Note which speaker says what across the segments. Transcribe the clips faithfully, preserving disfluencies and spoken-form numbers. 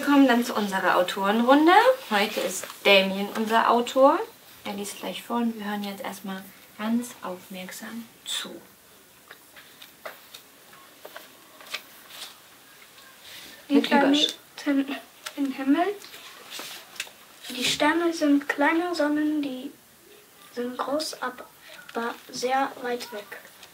Speaker 1: wir kommen dann zu unserer Autorenrunde. Heute ist Damien unser Autor. Er liest gleich vor und wir hören jetzt erstmal ganz aufmerksam zu.
Speaker 2: Die Planeten im Himmel. Die Sterne sind kleine Sonnen, die sind groß, aber sehr weit weg.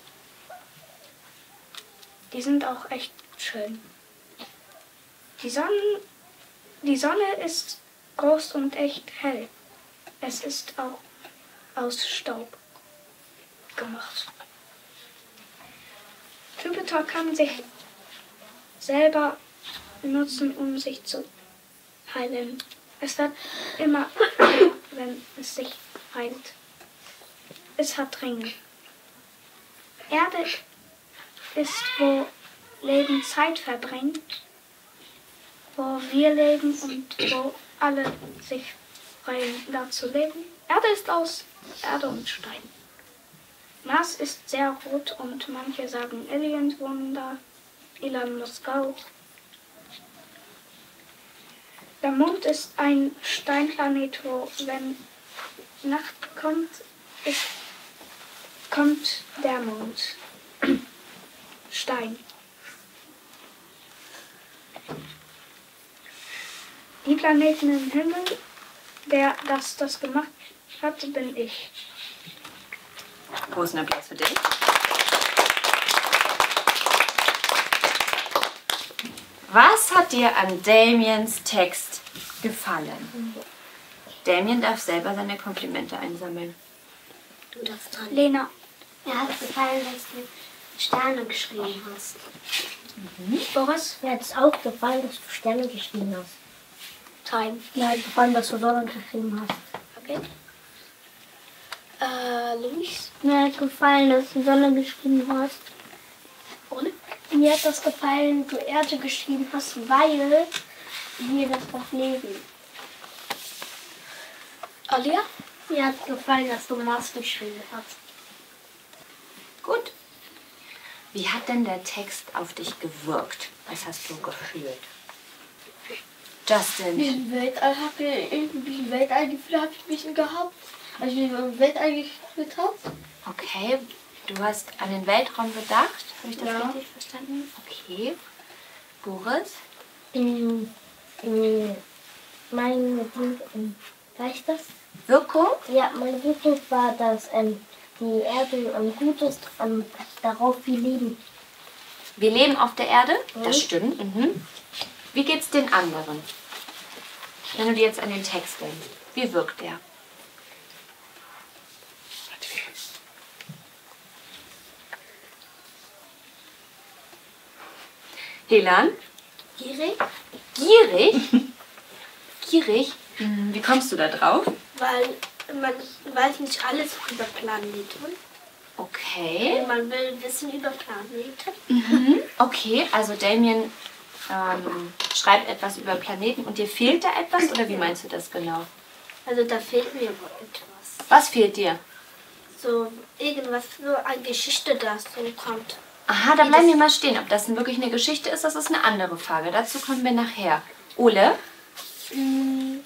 Speaker 2: Die sind auch echt schön. Die Sonne, die Sonne ist groß und echt hell. Es ist auch aus Staub gemacht. Jupiter kann sich selber benutzen, um sich zu heilen. Es wird immer, wenn es sich heilt. Es hat Ringe. Erde ist, wo Leben Zeit verbringt, wo wir leben und wo alle sich freuen, da zu leben. Erde ist aus Erde und Stein. Mars ist sehr rot und manche sagen, Aliens wohnen da. Elon Musk auch. Der Mond ist ein Steinplanet, wo, wenn Nacht kommt, ist, kommt der Mond. Stein. Die Planeten im Himmel, der das, das gemacht hat, bin ich.
Speaker 1: Großen Applaus für dich. Was hat dir an Damiens Text gefallen? Damien darf selber seine Komplimente einsammeln.
Speaker 2: Du darfst dran. Lena.
Speaker 3: Mir hat gefallen, dass du Sterne geschrieben hast.
Speaker 2: Mhm. Boris?
Speaker 3: Mir hat es auch gefallen, dass du Sterne geschrieben hast.
Speaker 2: Time.
Speaker 3: Mir hat gefallen, dass du Sonne geschrieben hast.
Speaker 2: Okay. Äh, Luis?
Speaker 3: Mir hat gefallen, dass du Sonne geschrieben hast.
Speaker 2: Und?
Speaker 3: Mir hat das gefallen, dass du Erde geschrieben hast, weil wir das doch leben.
Speaker 2: Alia?
Speaker 3: Mir hat gefallen, dass du Mars geschrieben hast.
Speaker 1: Gut. Wie hat denn der Text auf dich gewirkt? Was hast du gefühlt? Justin.
Speaker 4: Im Weltall habe ich irgendwie ein Weltallgefühl habe ich ein bisschen gehabt. Als ich im Weltall gefühlt habe.
Speaker 1: Okay, du hast an den Weltraum gedacht. Habe ich das
Speaker 4: Ja.
Speaker 1: richtig verstanden? Okay. Boris?
Speaker 3: Ähm, ähm, mein ähm, weißt du das?
Speaker 1: Wirkung?
Speaker 3: Ja, mein Wirkung war, dass ähm, die Erde ähm, gut ist, ähm, darauf wir leben.
Speaker 1: Wir leben auf der Erde?
Speaker 3: Mhm.
Speaker 1: Das stimmt. Mhm. Wie geht's den anderen? Wenn du dir jetzt an den Text denkst, wie wirkt der? Helan?
Speaker 2: Gierig?
Speaker 1: Gierig? Gierig? Hm, Wie kommst du da drauf?
Speaker 2: Weil man weiß nicht alles über Planeten.
Speaker 1: Okay.
Speaker 2: Man will wissen über Planeten.
Speaker 1: Mhm. Okay, also Damien ähm, schreibt etwas über Planeten und dir fehlt da etwas oder wie meinst du das genau?
Speaker 2: Also da fehlt mir etwas.
Speaker 1: Was fehlt dir?
Speaker 2: So irgendwas, so eine Geschichte, das so kommt.
Speaker 1: Aha, da bleiben wir mal stehen. Ob das wirklich eine Geschichte ist, das ist eine andere Frage. Dazu kommen wir nachher. Ole?
Speaker 3: Mm,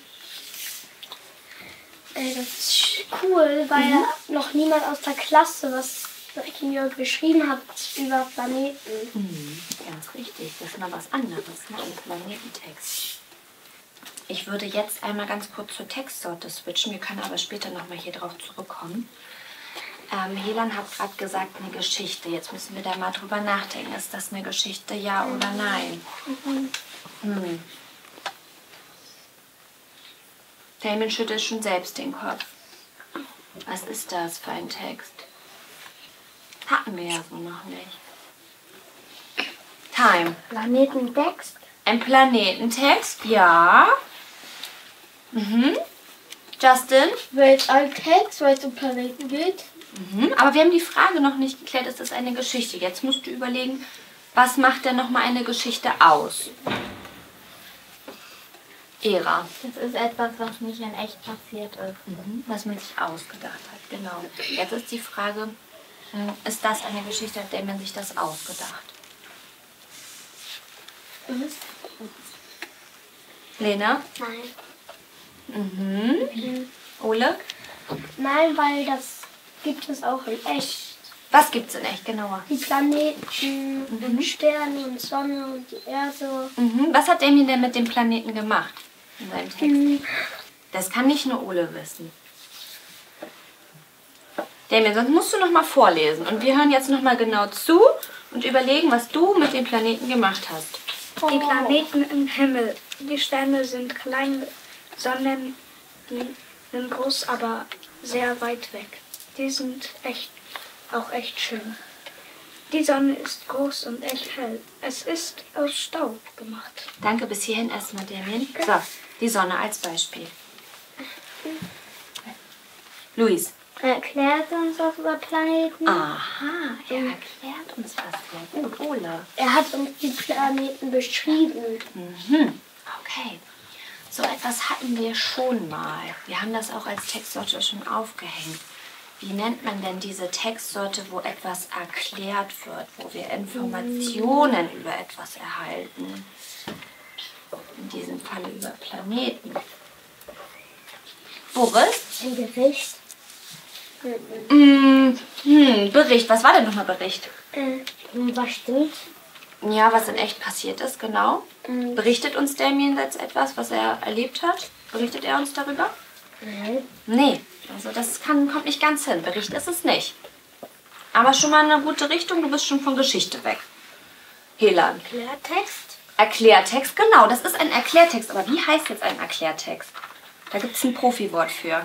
Speaker 3: äh, das ist cool, weil
Speaker 1: Mhm.
Speaker 3: noch niemand aus der Klasse was hier geschrieben hat über Planeten.
Speaker 1: Hm, ganz richtig. Das ist mal was anderes, ne? Ein Planetentext. Ich würde jetzt einmal ganz kurz zur Textsorte switchen. Wir können aber später nochmal hier drauf zurückkommen. Ähm, Helan hat gerade gesagt, eine Geschichte. Jetzt müssen wir da mal drüber nachdenken. Ist das eine Geschichte, ja oder nein? Hm. Damien schüttelt schon selbst den Kopf. Was ist das für ein Text? Hatten wir ja so noch nicht. Time.
Speaker 3: Planetentext?
Speaker 1: Ein Planetentext, ja. Mhm. Justin?
Speaker 4: Weltalltext, weil es um Planeten geht.
Speaker 1: Mhm. Aber wir haben die Frage noch nicht geklärt, ist das eine Geschichte? Jetzt musst du überlegen, was macht denn nochmal eine Geschichte aus? Ära.
Speaker 3: Das ist etwas, was nicht in echt passiert ist.
Speaker 1: Mhm. Was man sich ausgedacht hat, genau. Jetzt ist die Frage, ist das eine Geschichte, hat der man sich das ausgedacht? Lena?
Speaker 3: Nein.
Speaker 1: Mhm. Ole?
Speaker 3: Nein, weil das gibt es auch in echt.
Speaker 1: Was gibt's in echt genauer?
Speaker 3: Die Planeten und Sterne und Sonne und die Erde.
Speaker 1: Mhm. Was hat Damien denn mit dem Planeten gemacht in seinem Text?
Speaker 3: Mhm.
Speaker 1: Das kann nicht nur Ole wissen. Damien, sonst musst du noch mal vorlesen. Und wir hören jetzt noch mal genau zu und überlegen, was du mit dem Planeten gemacht hast.
Speaker 2: Die Planeten im Himmel. Die Sterne sind kleine Sonnen, die sind groß, aber sehr weit weg. Die sind echt, auch echt schön. Die Sonne ist groß und echt hell. Es ist aus Staub gemacht.
Speaker 1: Danke, bis hierhin erstmal, Damien. So, die Sonne als Beispiel. Luis.
Speaker 3: Erklärt uns was über Planeten.
Speaker 1: Aha, er erklärt uns was sehr gut. Ole.
Speaker 3: Er hat uns die Planeten beschrieben.
Speaker 1: Mhm. Okay. So etwas hatten wir schon mal. Wir haben das auch als Textsorte schon aufgehängt. Wie nennt man denn diese Textsorte, wo etwas erklärt wird, wo wir Informationen über etwas erhalten? In diesem Fall über Planeten. Boris?
Speaker 3: Ein Gericht.
Speaker 1: Mm, hm, Bericht. Was war denn nochmal Bericht?
Speaker 3: Äh, was stimmt?
Speaker 1: Ja, was in echt passiert ist, genau. Berichtet uns Damien jetzt etwas, was er erlebt hat? Berichtet er uns darüber?
Speaker 3: Nein.
Speaker 1: Nee, also das kann, kommt nicht ganz hin. Bericht ist es nicht. Aber schon mal in eine gute Richtung, du bist schon von Geschichte weg. Helan.
Speaker 3: Erklärtext?
Speaker 1: Erklärtext, genau, das ist ein Erklärtext. Aber wie heißt jetzt ein Erklärtext? Da gibt es ein Profiwort für.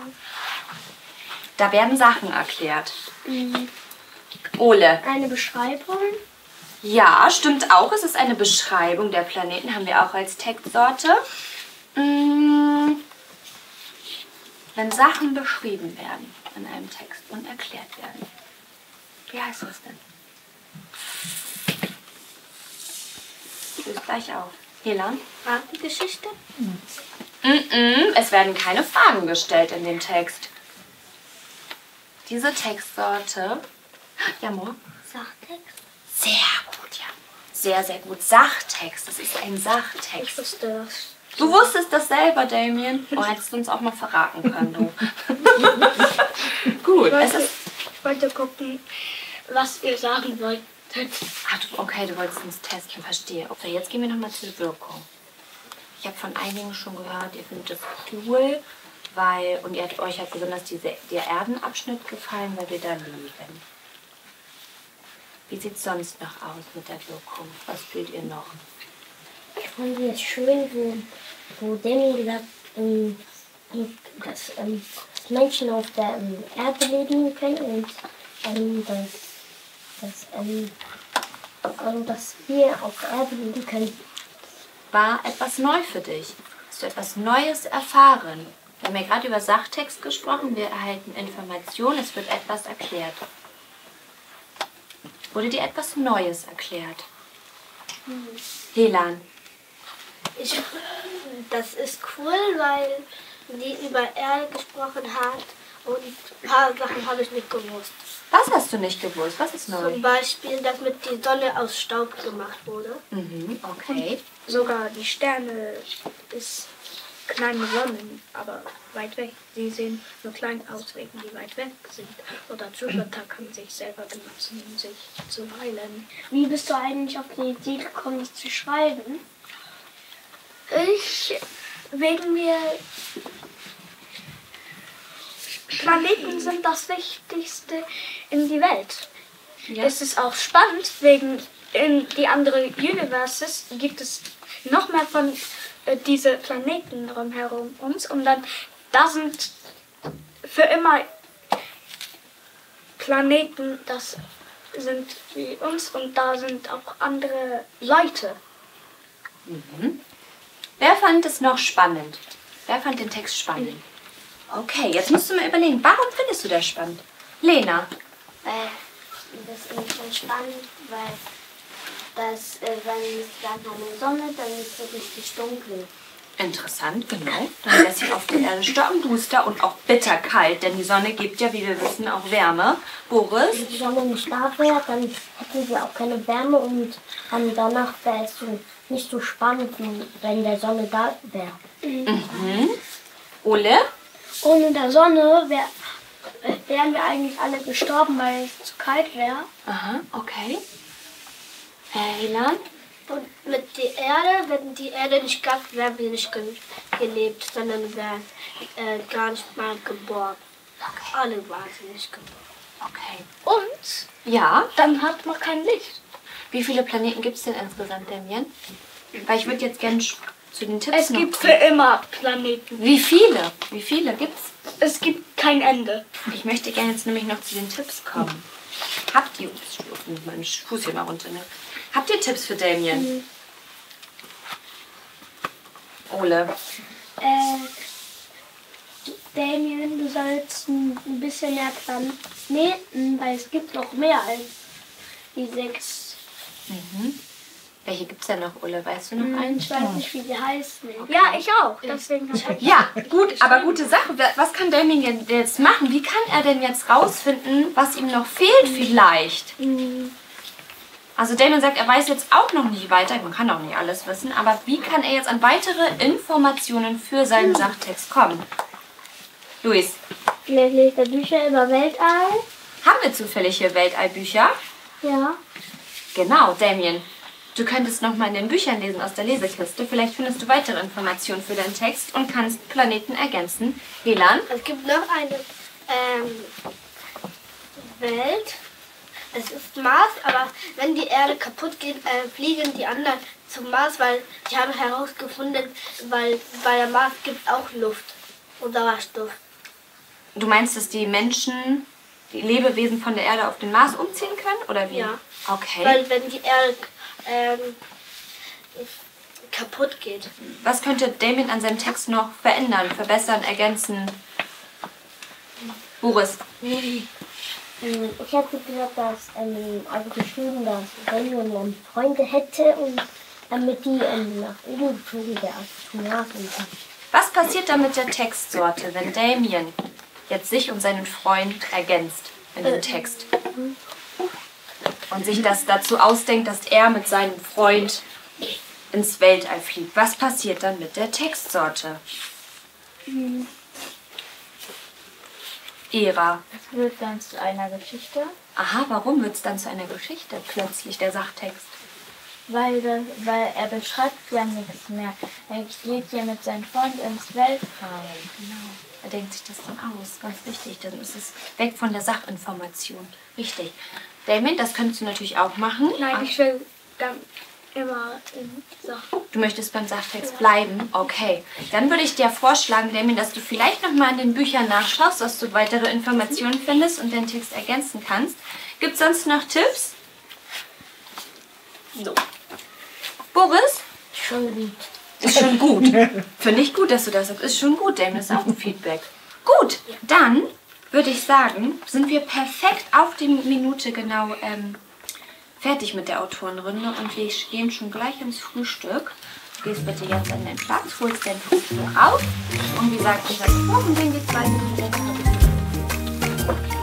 Speaker 1: Da werden Sachen erklärt. Ole.
Speaker 3: Eine Beschreibung?
Speaker 1: Ja, stimmt auch. Es ist eine Beschreibung der Planeten, haben wir auch als Textsorte. Mm, Wenn Sachen beschrieben werden in einem Text und erklärt werden. Wie heißt das denn? Löst gleich auf. Helan?
Speaker 2: Fragengeschichte?
Speaker 1: Mm-mm, es werden keine Fragen gestellt in dem Text. Diese Textsorte... Ja, Mo?
Speaker 3: Sachtext?
Speaker 1: Sehr gut, ja. Sehr, sehr gut. Sachtext. Das ist ein
Speaker 2: Ich
Speaker 1: Sachtext.
Speaker 2: wusste das.
Speaker 1: Du wusstest das selber, Damien. Oh, hättest du uns auch mal verraten können, du. Gut.
Speaker 2: Ich
Speaker 1: Es
Speaker 2: wollte,
Speaker 1: ist,
Speaker 2: ich wollte gucken, was ihr sagen wolltet.
Speaker 1: ach, du, okay, du wolltest uns testen, verstehe. Okay, jetzt gehen wir nochmal zur Wirkung. Ich habe von einigen schon gehört, ihr findet es cool, weil, und ihr hat, euch hat besonders diese, der Erdenabschnitt gefallen, weil wir da liegen. Wie sieht es sonst noch aus mit der Wirkung? Was fühlt ihr noch?
Speaker 3: Ich fand es schön, wo, wo Demi gesagt hat, dass, ähm, dass Menschen auf der ähm, Erde leben können und ähm, dass, dass, ähm, also, dass wir auf der Erde leben können.
Speaker 1: War etwas neu für dich? Hast du etwas Neues erfahren? Wir haben ja gerade über Sachtext gesprochen, wir erhalten Informationen, es wird etwas erklärt. Wurde dir etwas Neues erklärt?
Speaker 3: Mhm.
Speaker 1: Helan.
Speaker 3: Ich, das ist cool, weil die über Erde gesprochen hat und ein paar Sachen habe ich nicht gewusst.
Speaker 1: Was hast du nicht gewusst? Was ist neu?
Speaker 3: Zum Beispiel, dass mit der Sonne aus Staub gemacht wurde.
Speaker 1: Mhm, okay.
Speaker 2: Sogar die Sterne ist kleine Sonnen, aber weit weg. Sie sehen nur klein aus, wegen die weit weg sind. Oder Jupiter kann sich selber benutzen, um sich zu heilen.
Speaker 3: Wie bist du eigentlich auf die Idee gekommen, das zu schreiben?
Speaker 2: Ich, wegen mir, Planeten sind das Wichtigste in die Welt.
Speaker 1: Ja.
Speaker 2: Es ist auch spannend, wegen in die anderen Universes gibt es noch mehr von äh, diese Planeten rumherum uns und dann da sind für immer Planeten, das sind wie uns und da sind auch andere Leute.
Speaker 1: Mhm. Wer fand es noch spannend? Wer fand den Text spannend? Okay, jetzt musst du mal überlegen, warum findest du das spannend? Lena.
Speaker 3: Weil das ist schon spannend, weil das, äh, wenn es dann eine Sonne, dann ist es richtig dunkel.
Speaker 1: Interessant, genau. Dann wäre es hier auf der Erde stockenduster und auch bitterkalt, denn die Sonne gibt ja, wie wir wissen, auch Wärme. Boris?
Speaker 3: Wenn die Sonne nicht da wäre, dann hätten wir auch keine Wärme und dann danach wäre es so nicht so spannend, wenn der Sonne da wäre.
Speaker 1: Mhm. Ole?
Speaker 2: Ohne der Sonne wär, wären wir eigentlich alle gestorben, weil es zu kalt wäre.
Speaker 1: Aha, okay. Herr Helan?
Speaker 4: Und mit der Erde, wenn die Erde nicht gab, wären wir nicht ge gelebt, sondern wären äh, gar nicht mal geboren.
Speaker 1: Okay.
Speaker 4: Alle waren sie nicht geboren.
Speaker 1: Okay.
Speaker 2: Und
Speaker 1: Ja?
Speaker 2: dann hat man kein Licht.
Speaker 1: Wie viele Planeten gibt es denn insgesamt, Damien? Weil ich würde jetzt gerne zu den Tipps
Speaker 2: Es
Speaker 1: noch
Speaker 2: gibt für
Speaker 1: kommen.
Speaker 2: immer Planeten.
Speaker 1: Wie viele? Wie viele gibt's?
Speaker 2: Es gibt kein Ende.
Speaker 1: Ich möchte gerne jetzt nämlich noch zu den Tipps kommen. Habt ihr... Ups, ich muss meinen Fuß hier mal runter. Ne? Habt ihr Tipps für Damien?
Speaker 2: Mhm.
Speaker 1: Ole?
Speaker 2: Äh, Damien, du sollst ein ein bisschen mehr Planeten, weil es gibt noch mehr als die sechs.
Speaker 1: Mhm. Welche gibt's denn noch, Ole? Weißt du noch
Speaker 2: Hm,
Speaker 1: einen?
Speaker 2: Ich weiß nicht, wie die heißen. Ja, ich auch. Deswegen hab ich
Speaker 1: Ja, gut, aber gute Sache. Was kann Damien denn jetzt machen? Wie kann er denn jetzt rausfinden, was ihm noch fehlt vielleicht?
Speaker 2: Hm,
Speaker 1: Also Damien sagt, er weiß jetzt auch noch nicht weiter. Man kann auch nicht alles wissen. Aber wie kann er jetzt an weitere Informationen für seinen Sachtext kommen? Luis,
Speaker 2: Vielleicht lest er Bücher über Weltall.
Speaker 1: haben wir zufällig hier Weltallbücher?
Speaker 2: Ja.
Speaker 1: Genau, Damien. Du könntest noch mal in den Büchern lesen aus der Lesekiste. Vielleicht findest du weitere Informationen für deinen Text und kannst Planeten ergänzen. Helan?
Speaker 4: Es gibt noch eine ähm, Welt. Es ist Mars, aber wenn die Erde kaputt geht, äh, fliegen die anderen zum Mars, weil die haben herausgefunden, weil bei der Mars gibt es auch Luft und Sauerstoff.
Speaker 1: Du meinst, dass die Menschen, die Lebewesen von der Erde auf den Mars umziehen können? Oder wie?
Speaker 4: Ja.
Speaker 1: Okay.
Speaker 4: Weil wenn die Erde ähm, kaputt geht.
Speaker 1: Was könnte Damien an seinem Text noch verändern, verbessern, ergänzen? Boris?
Speaker 3: Ähm, Ich hätte gesagt, dass ähm, also geschrieben, dass Damien ähm, Freunde hätte und damit die ähm, nach oben geflogen wäre, also zum Mars und so.
Speaker 1: Was passiert da mit der Textsorte, wenn Damien jetzt sich und seinen Freund ergänzt in dem Text? Und sich das dazu ausdenkt, dass er mit seinem Freund ins Weltall fliegt. Was passiert dann mit der Textsorte? Ira.
Speaker 5: Es wird dann zu einer Geschichte,
Speaker 1: Aha, warum wird es dann zu einer Geschichte plötzlich, der Sachtext?
Speaker 5: weil, das, weil er beschreibt ja nichts mehr. Er geht ja mit seinem Freund ins Weltall.
Speaker 1: Genau. Er denkt sich das dann aus. Ganz wichtig. Dann ist es weg von der Sachinformation. Richtig. Damien, das könntest du natürlich auch machen.
Speaker 2: Nein, ich will dann immer in Sachen.
Speaker 1: Du möchtest beim Sachtext bleiben? Okay. Dann würde ich dir vorschlagen, Damien, dass du vielleicht nochmal in den Büchern nachschaust, dass du weitere Informationen findest und den Text ergänzen kannst. Gibt es sonst noch Tipps?
Speaker 4: No.
Speaker 1: Boris?
Speaker 3: Schon gut.
Speaker 1: Ist schon gut. Finde ich gut, dass du das sagst. Ist schon gut, Damien. Das ist auch ein Feedback. Gut, dann würde ich sagen, sind wir perfekt auf die Minute genau ähm, fertig mit der Autorenrunde und wir gehen schon gleich ins Frühstück. Du gehst bitte jetzt an deinen Platz, holst dein Frühstück auf und wie gesagt, unser Kuchen, den wir zwei Minuten